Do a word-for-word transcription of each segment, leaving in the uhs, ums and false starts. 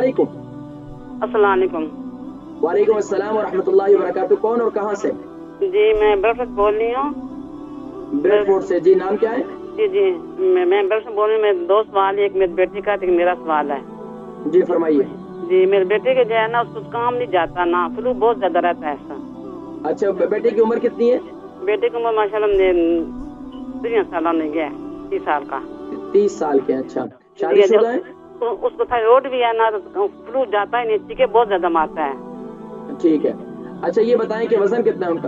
वालेकुम। अस्सलाम वालेकुम। वालेकुम अस्सलाम व रहमतुल्लाहि व बरकातुहू। कौन और कहाँ से? जी मैं ब्रेडफोर्ड बोल रही हूँ। ब्रेडफोर्ड से। जी नाम क्या है? जी जी मैं मैं ब्रेडफोर्ड बोल रही हूँ। मेरे दो सवाल, एक मेरी बेटी का, एक मेरा सवाल है। जी फरमाइए। जी मेरे बेटे के जो है ना, उसको काम नहीं जाता ना, फ्लू बहुत ज्यादा रहता है ऐसा। अच्छा, बेटे की उम्र कितनी है? बेटे की उम्र माशाल्लाह तीस साल नहीं गया, तीस साल का। तीस साल के। अच्छा, शादीशुदा है? तो उसको थायराइड भी है ना, तो फ्लू जाता ही नहीं, चीखे बहुत ज्यादा मारता है। ठीक है। अच्छा ये बताएं कि वजन कितना है उनका?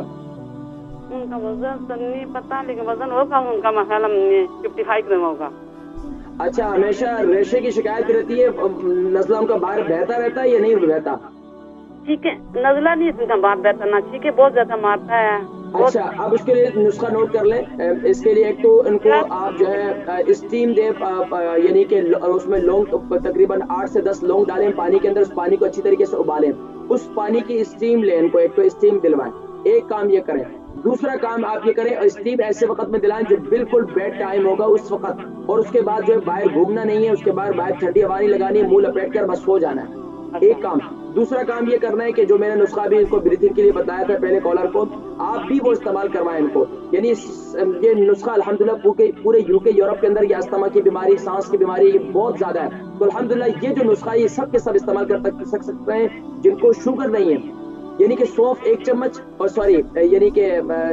उनका वजन तो नहीं पता, लेकिन वजन होगा उनका माशाल्लाह फिफ्टी फाइव ग्राम होगा। अच्छा, हमेशा रेशे की शिकायत रहती है? नज़ला उनका बाहर बहता रहता है या नहीं बहता? ठीक है, नज़ला नहीं उनका बाहर बहता ना, चीखे बहुत ज्यादा मारता है। अच्छा, अब उसके लिए नुस्खा नोट कर लें। इसके लिए एक तो इनको आप जो है स्टीम दे, यानी कि उसमें लौंग, तकरीबन आठ से दस लौंग डालें पानी के अंदर, उस पानी को अच्छी तरीके से उबालें, उस पानी की स्टीम लें, इनको एक तो स्टीम दिलवाएं। एक काम ये करें। दूसरा काम आप ये करें, स्टीम ऐसे वक्त में दिलाएं जो बिल्कुल बेड टाइम होगा उस वक्त, और उसके बाद जो है बाहर घूमना नहीं है, उसके बाद बाहर ठंडी हवा नहीं लगानी है, मुंह लपेट कर बस सो जाना है। एक काम। दूसरा काम ये करना है कि जो मैंने नुस्खा भी इनको ब्रीथिंग के लिए बताया था पहले कॉलर को, आप भी वो इस्तेमाल करवाएं इनको। यानी ये नुस्खा अल्हम्दुलिल्लाह पूरे पूरे यूके यूरोप के अंदर ये अस्थमा की बीमारी, सांस की बीमारी ये बहुत ज्यादा है, तो अल्हम्दुलिल्लाह ये जो नुस्खा है ये सब के सब इस्तेमाल कर सकते हैं जिनको शुगर नहीं है। यानी कि सौंफ एक चम्मच, और सॉरी यानी कि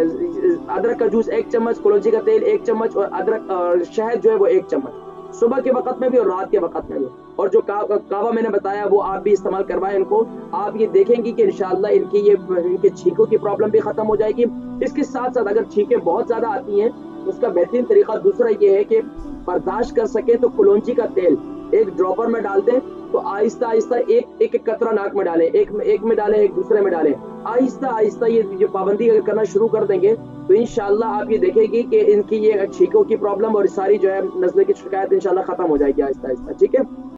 अदरक का जूस एक चम्मच, कलौंजी का तेल एक चम्मच, और अदरक और शहद जो है वो एक चम्मच, सुबह के वक्त में भी और रात के वक्त में भी। और जो का, कावा मैंने बताया वो आप भी इस्तेमाल करवाएं इनको। आप ये देखेंगी कि इंशाल्लाह इनकी ये इनके छींकों की प्रॉब्लम भी खत्म हो जाएगी। इसके साथ साथ अगर छींकें बहुत ज्यादा आती हैं तो उसका बेहतरीन तरीका दूसरा ये है कि बर्दाश्त कर सके तो कलौंजी का तेल एक ड्रॉपर में डाल दें, तो आहिस्ता आहिस्ता एक एक एक कतरा नाक में डालें, एक एक में डालें, एक दूसरे में डालें, आहिस्ता आहिस्ता ये जो पाबंदी अगर करना शुरू कर देंगे तो इंशाल्लाह आप ये देखेंगी कि इनकी ये छींकों की प्रॉब्लम और सारी जो है नज़ले की शिकायत इंशाल्लाह खत्म हो जाएगी आहिस्ता आहिस्ता। ठीक है।